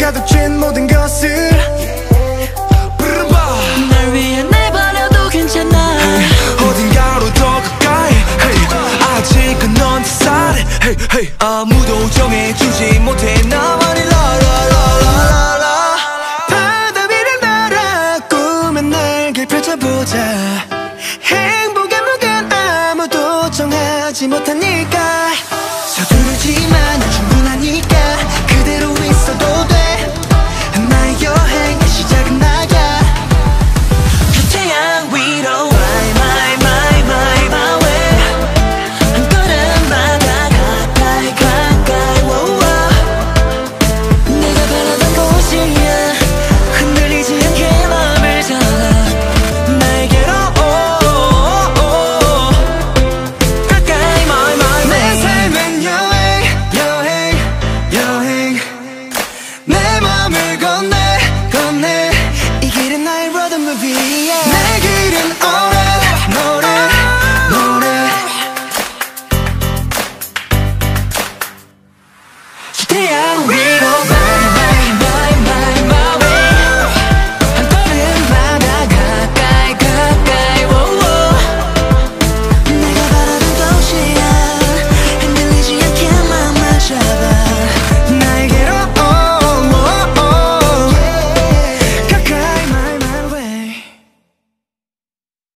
가득 모든 것을 날 위해 내버려도 괜찮아. 어딘가로 더 가까이 아직은 넌 쌀해 아무도 정해주지 못해 나만이 라라라라라 바다 위를 날아 꿈의 날개 펼쳐보자 행복의 무게는 아무도 정하지 못하니까 서두르지만 충분하니까 그대로 있어도 돼 나의 여행의 시작은 나야 저 태양 위로 my way 한 걸음마다 가까이 내가 바라던 곳이야 흔들리지 않게 맘을 잡아 나에게로 가까이 my 내 삶은 여행 내 맘을 건너